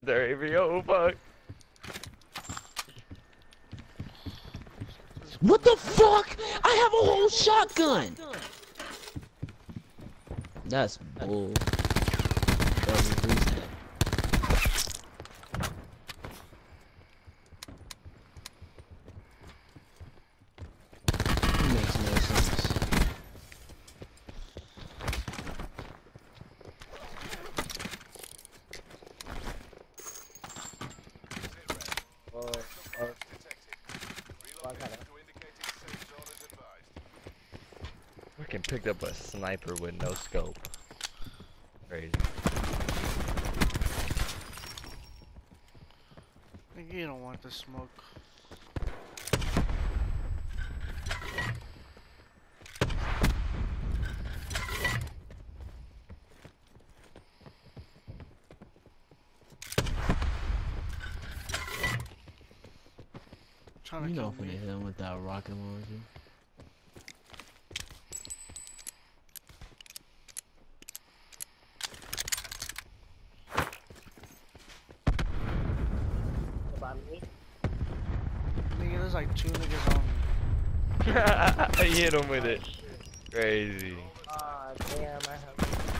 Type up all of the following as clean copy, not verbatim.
There we go, fuck. What the fuck? I have a whole shotgun. That's bull. Doesn't lose that. It makes no sense. Fucking picked up a sniper with no scope. Crazy. I think you don't want the smoke. Trying to You kill know if me. they hit him with that rocket launcher. Nigga, there's like 2 niggas on me. I hit him with it. Crazy. Ah, damn, I have.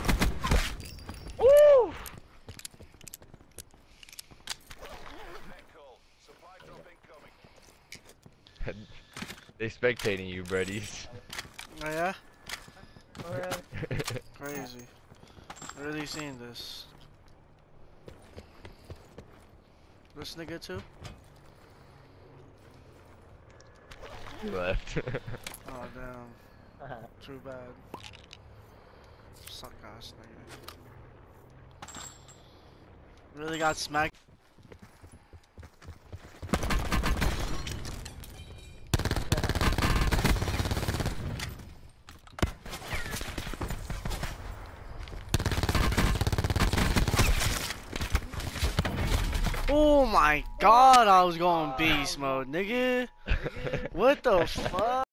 Woo! They spectating you, buddies. Oh yeah? Alright. Crazy. Really seeing this. This nigga too? He left. Oh damn. Too bad. Suck ass nigga. Really got smacked. Oh my god, I was going beast mode, nigga. What the fuck?